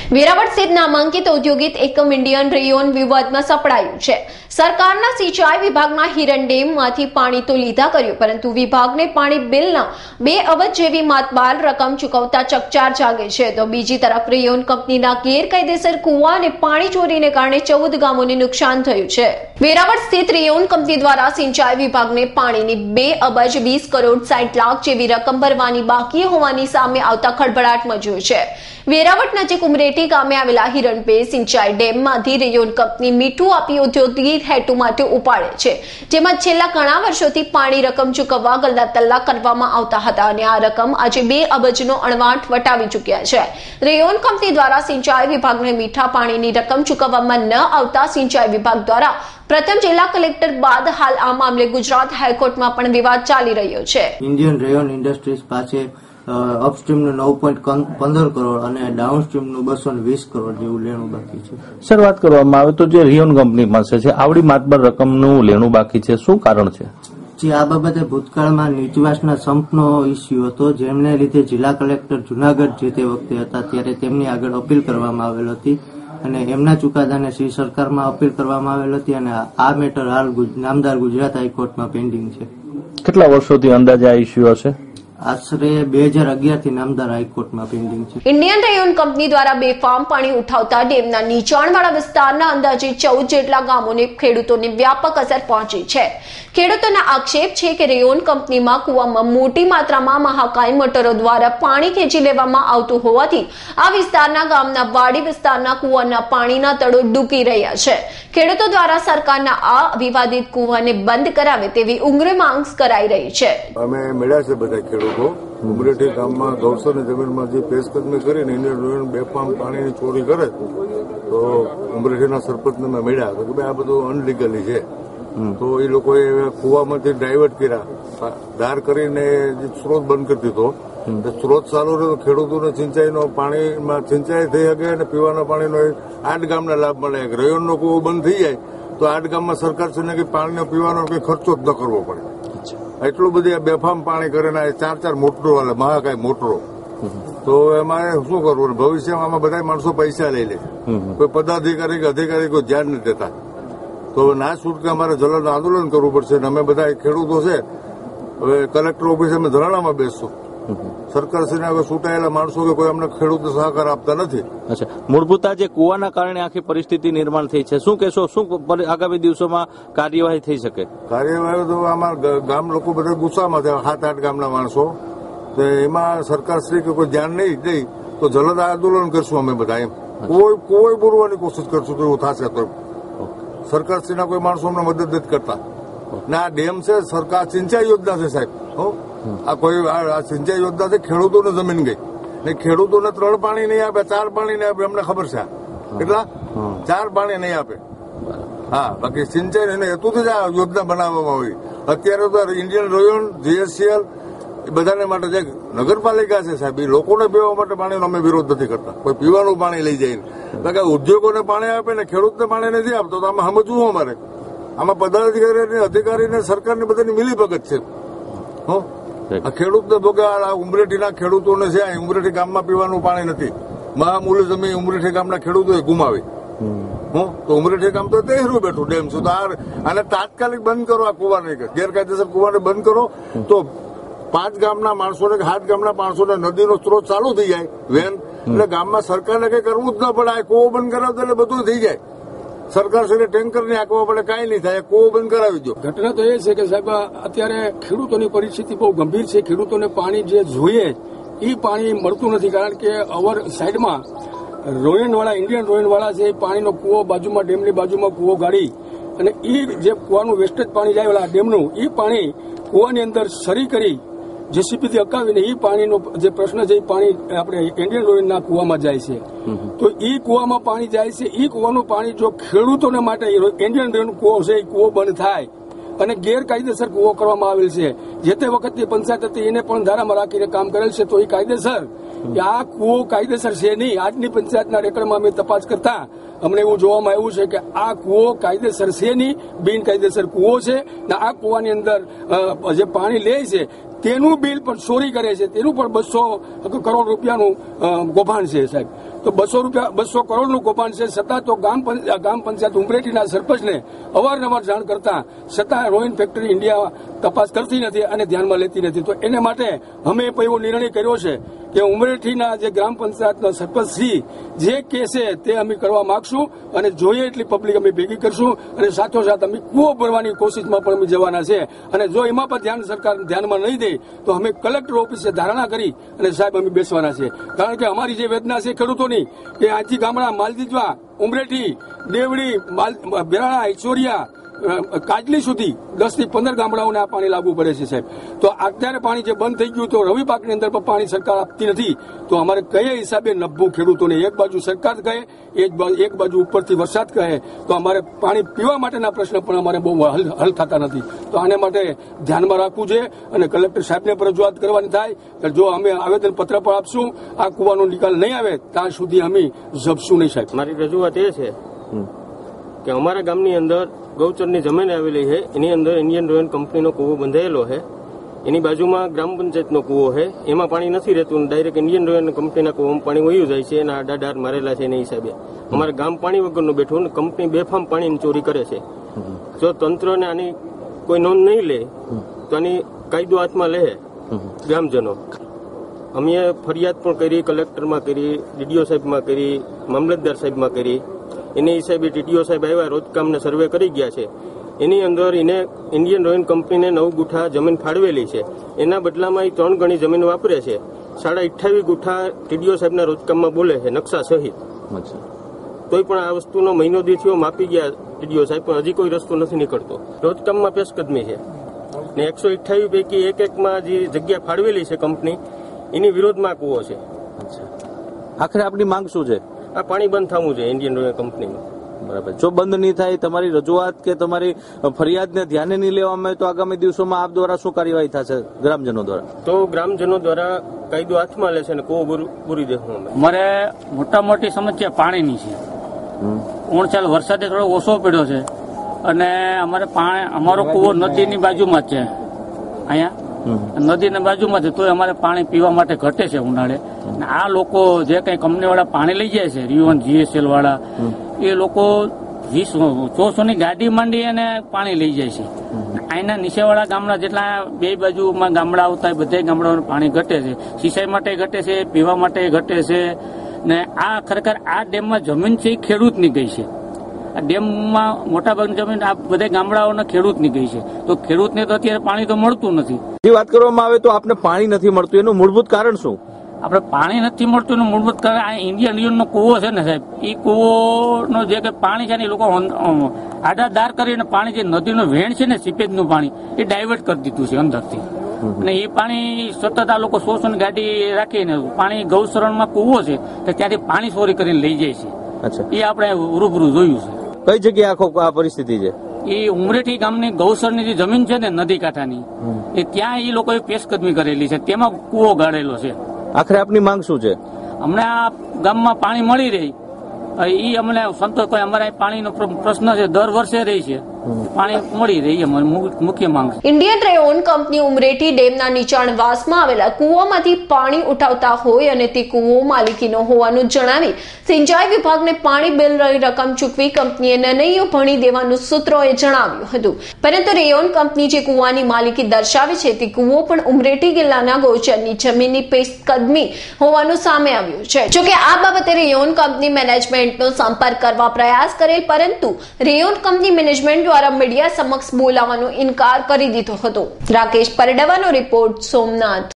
વેરાવળ સ્થિત નામાંકિત ઔદ્યોગિક એકમ ઇન્ડિયન રેયોન વિવાદમાં સપડાયું છે। સરકારના સિંચાઈ વિભાગના હિરણ ડેમમાંથી પાણી તો લીધા કર્યું, પરંતુ વિભાગને પાણી બિલના 2 અબજ જેવી માતબાર રકમ ચૂકવતા ચકચાર જાગે છે। તો બીજી તરફ રેયોન કંપનીના ગેરકાયદેસર કુવા અને પાણી ચોરીને કારણે 14 ગામોને નુકસાન થયું છે। વેરાવળ સ્થિત રેયોન કંપની દ્વારા સિંચાઈ વિભાગને પાણીની 2 અબજ 20 કરોડ 60 લાખ જેવી રકમ ભરવાની બાકી હોવાની સામે આવતા ખળભળાટ મચ્યો છે। વેરાવળ નજીક ઉમરેઠી ગામે આવેલા હિરણબે સિંચાઈ ડેમમાંથી રેયોન કંપની મીઠું આપી ઔદ્યોગિક હેતુ માટે ઉપાડે છે, જેમાં છેલ્લા ઘણા વર્ષોથી પાણી રકમ ચૂકવવા ગલ્લાતલ્લા કરવામાં આવતા હતા અને આ રકમ આજે 2 અબજનો અણવાટ વટાવી ચૂક્યા છે। રેયોન કંપની દ્વારા સિંચાઈ વિભાગને મીઠા પાણીની રકમ ચૂકવવામાં ન આવતા સિંચાઈ વિભાગ દ્વારા પ્રથમ જિલ્લા કલેક્ટર બાદ હાલ આ મામલે ગુજરાત હાઈકોર્ટમાં પણ વિવાદ ચાલી રહ્યો છે। ઇન્ડિયન રેયોન ઇન્ડસ્ટ્રીઝ પાસે અપસ્ટ્રીમનું 9.15 કરોડ અને ડાઉનસ્ટ્રીમનું 220 કરોડ જેવું લેણું બાકી છે। સર, વાત કરવામાં આવે તો જે રેયોન કંપની પાસે છે આવડી માતબર રકમનું લેણું બાકી છે, શું કારણ છે? જે આ બાબતે ભૂતકાળમાં નીચવાસના સંપનો ઇસ્યુ હતો, જેમને લીધે જિલ્લા કલેક્ટર જુનાગઢ જે તે વખતે હતા ત્યારે તેમની આગળ અપીલ કરવામાં આવેલ હતી અને એમના ચુકાદાને શ્રી સરકારમાં અપીલ કરવામાં આવેલ હતી અને આ મેટર હાલ નામદાર ગુજરાત હાઈકોર્ટમાં પેન્ડિંગ છે। કેટલા વર્ષોથી અંદાજે આ ઇસ્યુ હશે? આશરે 2011 થી નામદાર હાઈકોર્ટમાં પેન્ડિંગ છે। ઇન્ડિયન રેયોન કંપની દ્વારા બેફામ પાણી ઉઠાવતા ડેમના નીચાણવાળા વિસ્તારના અંદાજે 14 જેટલા ગામોને ખેડૂતોને વ્યાપક અસર પહોંચી છે। ખેડૂતોના આક્ષેપ છે કે રેયોન કંપનીમાં કુવામાં મોટી માત્રામાં મહાકાય મોટરો દ્વારા પાણી ખેંચી લેવામાં આવતું હોવાથી આ વિસ્તારના ગામના વાડી વિસ્તારના કુવાના પાણીના તળો ડૂબી રહ્યા છે। ખેડૂતો દ્વારા સરકારના આ વિવાદિત કુવાને બંધ કરાવે તેવી ઉગ્ર માંગ કરાઈ રહી છે। અમે મળ્યા છે બધા ખેડૂતો ઉમરેઠી ગામમાં ગૌસરની જમીનમાં જે પેશકદમી કરીને ઇન્ડિયન રેયોન બેફામ પાણીની ચોરી કરે તો ઉમરેઠીના સરપંચને મેં મળ્યા તો કે આ બધું અનલીગલી છે, તો એ લોકોએ કુવામાંથી ડાયવર્ટ કર્યા, ધાર કરીને જે સ્ત્રોત બંધ કરી દીધો, સ્ત્રોત ચાલુ રહ્યો ખેડૂતોને સિંચાઈનો પાણીમાં સિંચાઈ થઈ શકે અને પીવાના પાણીનો 8 ગામને લાભ મળે। રેયોનનો કુવો બંધ થઈ જાય તો 8 ગામમાં સરકાર છે કે પાણીનો પીવાનો કોઈ ખર્ચો જ ન કરવો પડે। એટલું બધી બેફામ પાણી કરીને 4 મોટરો હાલે, મહાકાય મોટરો, તો એમાં શું કરવું? ભવિષ્યમાં આમાં બધા માણસો પૈસા લઈ લે, કોઈ પદાધિકારી કે અધિકારી કોઈ ધ્યાન નથી દેતા, તો ના છૂટકે અમારે જલન આંદોલન કરવું પડશે અને અમે બધા ખેડૂતો છે હવે કલેક્ટર ઓફિસે અમે ધરણામાં બેસશું। સરકારશ્રીના હવે છૂટાયેલા માણસો કે કોઈ અમને ખેડૂતો સહકાર આપતા નથી। અચ્છા, મૂળભૂત જે કુવાના કારણે આખી પરિસ્થિતિ નિર્માણ થઈ છે, શું કહેશો? શું આગામી દિવસોમાં કાર્યવાહી થઈ શકે? કાર્યવાહી તો અમારા ગામ લોકો બધા ગુસ્સામાં છે, 7-8 ગામના માણસો, તો એમાં સરકારશ્રી કે કોઈ ધ્યાન નહીં દે તો જલદ આંદોલન કરશું અમે બધા। એમ કોઈ બોલવાની કોશિશ કરશું તો એવું થશે તો સરકારશ્રીના કોઈ માણસો અમને મદદ નથી કરતા ને આ ડેમ છે સરકાર સિંચાઈ યોજના છે સાહેબ, આ કોઈ આ સિંચાઈ યોજના છે, ખેડૂતોને જમીન ગઈ ને ખેડૂતોને 3 પાણી નહીં આપે, 4 પાણી નહીં આપે, અમને ખબર છે કેટલા 4 પાણી નહીં આપે। હા, બાકી સિંચાઈ હેતુથી જ આ યોજના બનાવવામાં આવી। અત્યારે તો ઇન્ડિયન રેયોન, જીએસસીએલ એ બધાને માટે જે નગરપાલિકા છે સાહેબ, એ લોકોને પીવા માટે પાણીનો અમે વિરોધ નથી કરતા, કોઈ પીવાનું પાણી લઈ જાય બાકી ઉદ્યોગોને પાણી આપે ને ખેડૂતને પાણી નથી આપતો તો આમાં સમજવું અમારે, આમાં પદાધિકારી અધિકારીને સરકારની બધાની મિલીભગત છે। આ ખેડૂતને ભોગે આ ઉમરેઠીના ખેડૂતોને છે, ઉમરેઠી ગામમાં પીવાનું પાણી નથી, મહામૂલ્ય જમીન ઉમરેઠી ગામના ખેડૂતોએ ગુમાવી, તો ઉમરેઠી ગામ તો તેહરું બેઠું ડેમ છે, તો આને તાત્કાલિક બંધ કરો, આ કુવાને ગેરકાયદેસર કુવાને બંધ કરો તો 5 ગામના માણસોને 7 ગામના માણસોને નદીનો સ્ત્રોત ચાલુ થઈ જાય વેન, એટલે ગામમાં સરકારને કઈ કરવું જ ન પડે, આ કુવો બંધ કરાવતો એટલે બધું થઈ જાય। સરકાર સાથે ટેન્કર ને આંકવા પડે, કાંઈ નહીં થાય, કુવો બંધ કરાવી દો। ઘટના તો એ છે કે સાહેબ અત્યારે ખેડૂતોની પરિસ્થિતિ બહુ ગંભીર છે। ખેડૂતોને પાણી જે જોઈએ એ પાણી મળતું નથી, કારણ કે અવર સાઈડમાં રોયનવાળા ઇન્ડિયન રોયનવાળા છે, પાણીનો કુવો બાજુમાં ડેમની બાજુમાં કુવો ગાડી અને એ જે કુવાનું વેસ્ટેજ પાણી જાય ડેમનું એ પાણી કુવાની અંદર સરી કરી જેસીબીથી અકાવીને એ પાણીનો જે પ્રશ્ન છે એ પાણી આપણે ઇન્ડિયન રોયનના કુવામાં જાય છે, તો એ કુવામાં પાણી જાય છે, એ કુવાનું પાણી જો ખેડૂતોને માટે ઇન્ડિયન રેયોન કુવો છે એ કુવો બંધ થાય અને ગેરકાયદેસર કુવો કરવામાં આવેલ છે, જે તે વખતની પંચાયત હતી એને પણ ધારામાં રાખીને કામ કરેલ છે, તો એ કાયદેસર આ કુવો કાયદેસર છે નહીં। આજની પંચાયતના રેકર્ડમાં અમે તપાસ કરતા અમને એવું જોવામાં આવ્યું છે કે આ કુવો કાયદેસર છે નહીં, બિનકાયદેસર કુવો છે ને આ કુવાની અંદર જે પાણી લે છે તેનું બિલ પણ ચોરી કરે છે, તેનું પણ 200 કરોડ રૂપિયાનું કૌભાંડ છે સાહેબ. તો 200 કરોડનું કૌભાંડ છે, છતાં તો ગામ પંચાયત ઉમરેઠીના સરપંચને અવારનવાર જાણ કરતા છતાં રોઈન ફેક્ટરી ઇન્ડિયા તપાસ કરતી નથી અને ધ્યાનમાં લેતી નથી. તો એને માટે અમે એવો નિર્ણય કર્યો છે કે ઉમરેઠીના જે ગ્રામ પંચાયતના સરપંચશ્રી જે કહેશે તે અમે કરવા માંગશું અને જોઈએ એટલી પબ્લિક અમે ભેગી કરશું અને સાથોસાથ અમે કૂવો ભરવાની કોશિશમાં પણ અમે જવાના છે. અને જો એમાં પણ સરકાર ધ્યાનમાં નહીં દે તો અમે કલેક્ટર ઓફિસે ધારણા કરી અને સાહેબ અમે બેસવાના છે. કારણ કે અમારી જે વેદના છે ખેડૂતોની કે આજથી ગામડા માલદીજવા, ઉમરેઠી, દેવડી, બેરાળા, ઈચોરિયા, કાજલી સુધી 10 થી 15 ગામડાઓને આ પાણી લાગુ પડે છે સાહેબ. તો અત્યારે પાણી જે બંધ થઈ ગયું તો રવિ પાકની અંદર પણ પાણી સરકાર આપતી નથી. તો અમારે કયા હિસાબે નભવું ખેડૂતોને? એક બાજુ સરકાર કહે, એક બાજુ ઉપરથી વરસાદ કહે, તો અમારે પાણી પીવા માટેના પ્રશ્ન પણ અમારે બહુ હલ થતા નથી. તો આને માટે ધ્યાનમાં રાખવું છે અને કલેક્ટર સાહેબને પણ રજૂઆત કરવાની થાય કે જો અમે આવેદન પત્ર પણ આપશું, આ કૂવાનો નિકાલ નહીં આવે ત્યાં સુધી અમે જપશું નહીં સાહેબ. મારી રજૂઆત એ છે કે અમારા ગામની અંદર ગૌચરની જમીન આવેલી છે, એની અંદર ઇન્ડિયન રોયન કંપનીનો કૂવો બંધાયેલો છે, એની બાજુમાં ગ્રામ પંચાયતનો કૂવો છે, એમાં પાણી નથી રહેતું, ડાયરેક્ટ ઇન્ડિયન રોયન કંપનીના કૂવામાં પાણી વયું જાય છે. એના આડા મારેલા છે એના હિસાબે અમારે ગામ પાણી વગરનું બેઠું ને કંપની બેફામ પાણીની ચોરી કરે છે. જો તંત્રને આની કોઈ નોંધ નહીં લે તો આની કાયદો હાથમાં લે ગ્રામજનો. અમે ફરિયાદ પણ કરી, કલેક્ટરમાં કરી, ડીડીઓ સાહેબમાં કરી, મામલતદાર સાહેબમાં કરી. એની હિસાબે ટીડીઓ સાહેબ આવ્યા, રોજકામને સર્વે કરી ગયા છે. એની અંદર એને ઇન્ડિયન રોયન કંપનીને 9 ગુઠા જમીન ફાળવેલી છે, એના બદલામાં એ 3 ગણી જમીન વાપરે છે. 28.5 ગુઠા ટીડીઓ સાહેબના રોજકામમાં બોલે છે નકશા સહિત. તોય પણ આ વસ્તુનો મહિનો દી થયો, માપી ગયા ટીડીઓ સાહેબ, પણ હજી કોઈ રસ્તો નથી નીકળતો. રોજકામમાં પેશકદમી છે ને 128 પૈકી એકમાં જે જગ્યા ફાળવેલી છે કંપની, એની વિરોધમાં કૂવો છે. આખરે આપની માંગ શું છે? આ પાણી બંધ થવું જોઈએ ઇન્ડિયન રોયલ કંપનીમાં. બરાબર. જો બંધ નહીં થાય, તમારી રજૂઆત કે તમારી ફરિયાદને ધ્યાને નહીં લેવામાં આવે તો આગામી દિવસોમાં આપ દ્વારા શું કાર્યવાહી થશે ગ્રામજનો દ્વારા? તો ગ્રામજનો દ્વારા કાયદો હાથમાં લેશે અને કૂવો પૂરી દેશું અમે. અમારે મોટી સમસ્યા પાણીની છે. ચાલ વરસાદે થોડો ઓછો પડ્યો છે અને અમારો કૂવો નદીની બાજુમાં જ છે. અહીંયા નદીની બાજુમાં છે તોય અમારે પાણી પીવા માટે ઘટે છે ઉનાળે. આ લોકો જે કઈ કંપની વાળા પાણી લઈ જાય છે, રિયોન GSL વાળા, એ લોકો 400 ની ગાડી માંડી અને પાણી લઈ જાય છે. અહીંના નીચેવાળા ગામડા જેટલા બે બાજુમાં ગામડા આવતા બધા ગામડાઓને પાણી ઘટે છે. સિંચાઈ માટે ઘટે છે, પીવા માટે ઘટે છે. ને આ ખરેખર આ ડેમમાં જમીન છે એ ખેડૂતની ગઈ છે. આ ડેમમાં મોટાભાગની જમીન આ બધા ગામડાઓને ખેડૂતની ગઈ છે. તો ખેડૂતને તો અત્યારે પાણી તો મળતું નથી. જે વાત કરવામાં આવે તો આપને પાણી નથી મળતું, એનું મૂળભૂત કારણ શું? આપણે પાણી નથી મળતું એનું મૂળભૂત કારણ આ ઇન્ડિયન યુનિયનનો કૂવો છે ને સાહેબ, એ કૂવોનો જે કઈ પાણી છે ને એ લોકો આડાદાર કરીને પાણી જે નદીનું વેણ છે ને સીપેજનું પાણી એ ડાયવર્ટ કરી દીધું છે અંદરથી. અને એ પાણી સતત આ લોકો 100 ગાડી રાખીને પાણી ગૌશરણમાં કૂવો છે તો ત્યાંથી પાણી ચોરી કરીને લઈ જાય છે. એ આપણે રૂબરૂ જોયું છે. કઈ જગ્યાએ આખો આ પરિસ્થિતિ છે? એ ઉમરેઠી ગામની ગૌસરની જે જમીન છે ને નદી કાંઠાની, એ ત્યાં એ લોકોએ પેશકદમી કરેલી છે, તેમાં કૂવો ગાળેલો છે. આખરે આપની માંગ શું છે? અમને આ ગામમાં પાણી મળી રહી એ અમને સંતોષ. કોઈ અમારા પાણીનો પ્રશ્ન છે દર વર્ષે રહી છે, પાણી મળી રહી અમારી મુખ્ય માંગ છે. ઇન્ડિયન રેયોન કંપની ઉમરેઠી ડેમના નીચાણવાસમાં આવેલા કૂવામાંથી પાણી ઉઠાવતા હોય અને તે કૂવો માલિકીનો હોવાનું જણાવી સિંચાઈ વિભાગને પાણી બિલની રકમ ચૂકવી કંપનીએ નિર્ણયો ભણી દેવાનું સૂત્રોએ જણાવ્યું હતું. પરંતુ રેયોન કંપની જે કૂવાની માલિકી દર્શાવે છે તે કૂવો પણ ઉમરેઠી જિલ્લાના ગૌચરની જમીનની પેશકદમી હોવાનું સામે આવ્યું છે. જોકે આ બાબતે રેયોન કંપની મેનેજમેન્ટનો સંપર્ક કરવા પ્રયાસ કરેલ, પરંતુ રેયોન કંપની મેનેજમેન્ટ દ્વારા મીડિયા સમક્ષ બોલાવવાનો ઇનકાર કરી દીધો હતો. રાકેશ પરડવાનો રિપોર્ટ, સોમનાથ.